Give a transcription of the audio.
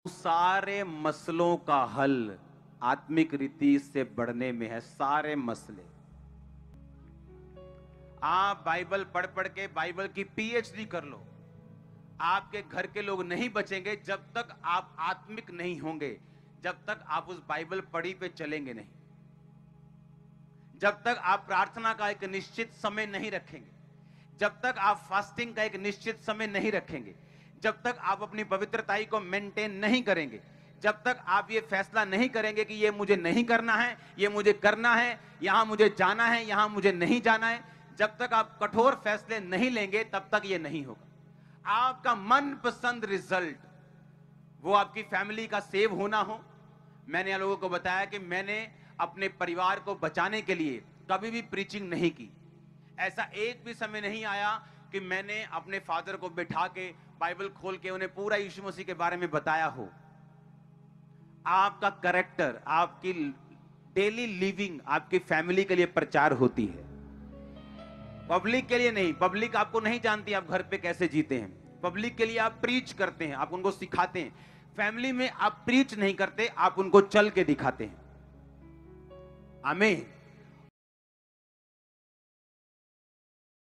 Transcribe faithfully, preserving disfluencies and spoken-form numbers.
सारे मसलों का हल आत्मिक रीति से बढ़ने में है। सारे मसले आप बाइबल पढ़ पढ़ के बाइबल की पीएचडी कर लो, आपके घर के लोग नहीं बचेंगे जब तक आप आत्मिक नहीं होंगे, जब तक आप उस बाइबल पढ़ी पे चलेंगे नहीं, जब तक आप प्रार्थना का एक निश्चित समय नहीं रखेंगे, जब तक आप फास्टिंग का एक निश्चित समय नहीं रखेंगे, जब तक आप अपनी पवित्रताई को मेंटेन नहीं करेंगे, जब तक आप ये फैसला नहीं करेंगे कि ये मुझे नहीं करना है, ये मुझे करना है, यहां मुझे जाना है, यहां मुझे नहीं जाना है, जब तक आप कठोर फैसले नहीं लेंगे तब तक ये नहीं होगा। आपका मनपसंद रिजल्ट वो आपकी फैमिली का सेव होना हो। मैंने आप लोगों को बताया कि मैंने अपने परिवार को बचाने के लिए कभी भी प्रीचिंग नहीं की। ऐसा एक भी समय नहीं आया कि मैंने अपने फादर को बिठा के बाइबल खोल के उन्हें पूरा यीशु मसीह के बारे में बताया हो। आपका कैरेक्टर, आपकी डेली लिविंग आपकी फैमिली के लिए प्रचार होती है, पब्लिक के लिए नहीं। पब्लिक आपको नहीं जानती आप घर पे कैसे जीते हैं। पब्लिक के लिए आप प्रीच करते हैं, आप उनको सिखाते हैं। फैमिली में आप प्रीच नहीं करते, आप उनको चल के दिखाते हैं। आमीन।